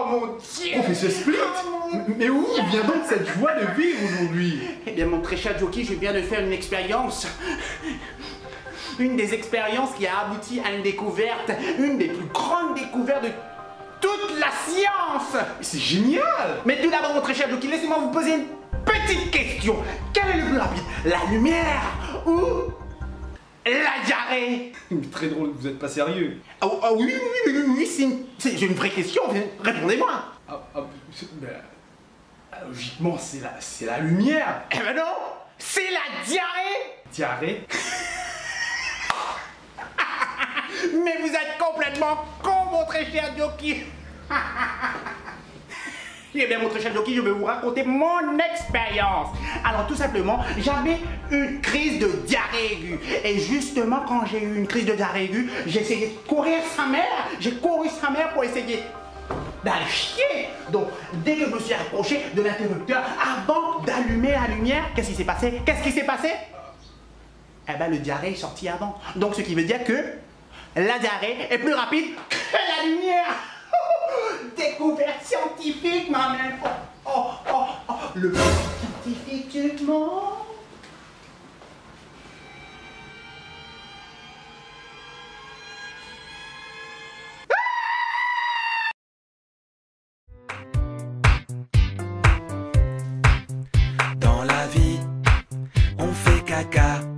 mon Dieu! Professeur Split, mais où vient donc cette joie de vivre aujourd'hui? Eh bien, mon très cher Jockey, je viens de faire une expérience. Une des expériences qui a abouti à une découverte, une des plus grandes découvertes de toute la science! C'est génial! Mais tout d'abord, mon très cher Jockey, laissez-moi vous poser une petite question. Quel est le plus rapide? La lumière ou la diarrhée? Très drôle, vous êtes pas sérieux. Ah oui, c'est une vraie question, répondez-moi. Logiquement, c'est la lumière. Eh ben non, c'est la diarrhée. Diarrhée. Mais vous êtes complètement con, mon très cher Jockey. Eh bien, mon très cher Jockey, je vais vous raconter mon expérience. Alors, tout simplement, j'avais une crise de diarrhée aiguë. Et justement, quand j'ai eu une crise de diarrhée aiguë, j'ai essayé de courir sa mère. J'ai couru sa mère pour essayer d'aller chier. Donc, dès que je me suis approché de l'interrupteur, avant d'allumer la lumière, qu'est-ce qui s'est passé? Eh ben, le diarrhée est sorti avant. Donc, ce qui veut dire que la diarrhée est plus rapide que la lumière. Découverte scientifique, ma mère. Le plus scientifique du monde. Dans la vie, on fait caca.